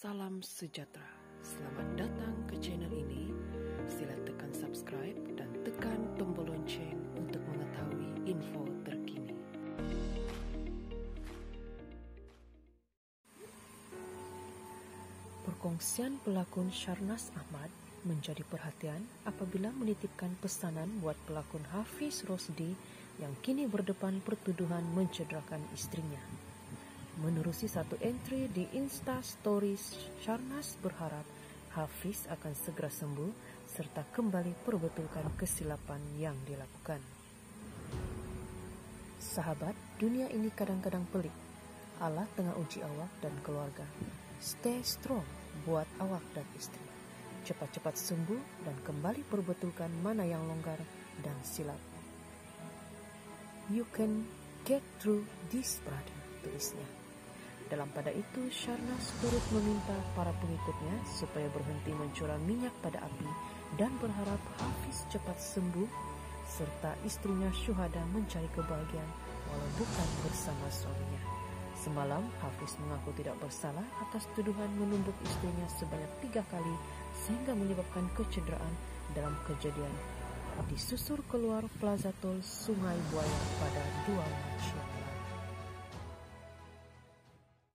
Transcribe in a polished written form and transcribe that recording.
Salam sejahtera. Selamat datang ke channel ini. Sila tekan subscribe dan tekan tombol lonceng untuk mengetahui info terkini. Perkongsian pelakon Sharnas Ahmad menjadi perhatian apabila menitipkan pesanan buat pelakon Hafiz Rosdi yang kini berdepan pertuduhan mencederakan istrinya. Menerusi satu entry di Insta Stories, Sharnas berharap Hafiz akan segera sembuh serta kembali perbetulkan kesilapan yang dilakukan. Sahabat, dunia ini kadang-kadang pelik. Allah tengah uji awak dan keluarga. Stay strong buat awak dan istri. Cepat-cepat sembuh dan kembali perbetulkan mana yang longgar dan silap. You can get through this, brother, tulisnya. Dalam pada itu, Sharnas turut meminta para pengikutnya supaya berhenti mencurah minyak pada api dan berharap Hafiz cepat sembuh serta istrinya Syuhada mencari kebahagiaan walau bukan bersama suaminya. Semalam, Hafiz mengaku tidak bersalah atas tuduhan menumbuk istrinya sebanyak 3 kali sehingga menyebabkan kecederaan dalam kejadian di susur keluar Plaza Tol Sungai Buaya pada 2 Maret.